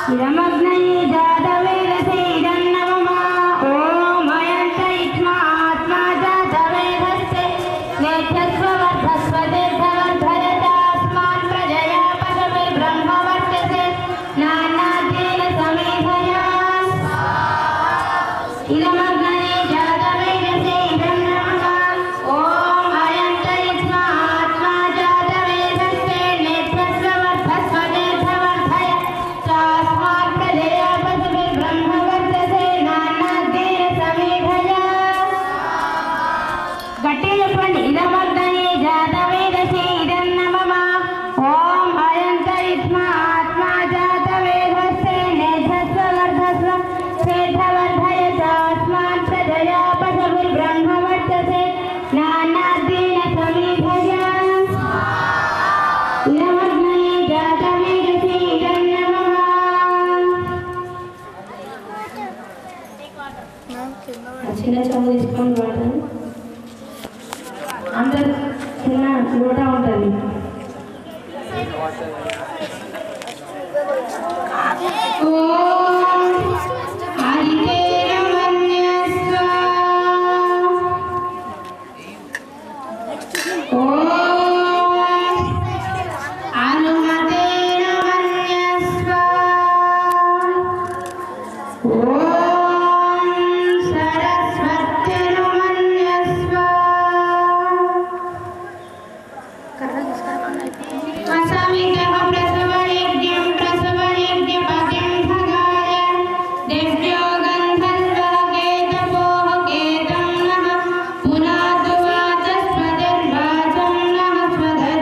इदमग्नये जातवेदसे इदन्नममा ॐ अयन्त इत्मात्मा जातवेदस्य नेच्छस्ववर्धस्व दीर्घवर्धयतास्मान् प्रजया पशुभिर्ब्रह्मवर्चसे नानाद्येन समेधया इदमग्नये जातवेदसे इदन्नममा ॐ अयन्त इत्मात्मा जातवेदस्य नेच्छस्ववर्धस्व दीर्घवर्धयतास्मान् प्रजया पशुभिर्ब्रह्मवर्चसे नानाद्येन समेधया गट्टी చెప్పండి इदमग्नये जातवेदसे इदन्नममा ॐ अयन्त इत्मात्मा जातवेदस्य नेच्छस्ववर्धस्व दीर्घवर्धयतास्मान् प्रजया पशुभिर्ब्रह्मवर्चसे नानाद्येन समेधया इदमग्नये जातवेदसे इदन्नममा చిన్న చెంబు తీసుకొని వాడతాను అందరు చిన్న లోట ఉంటుంది ఓ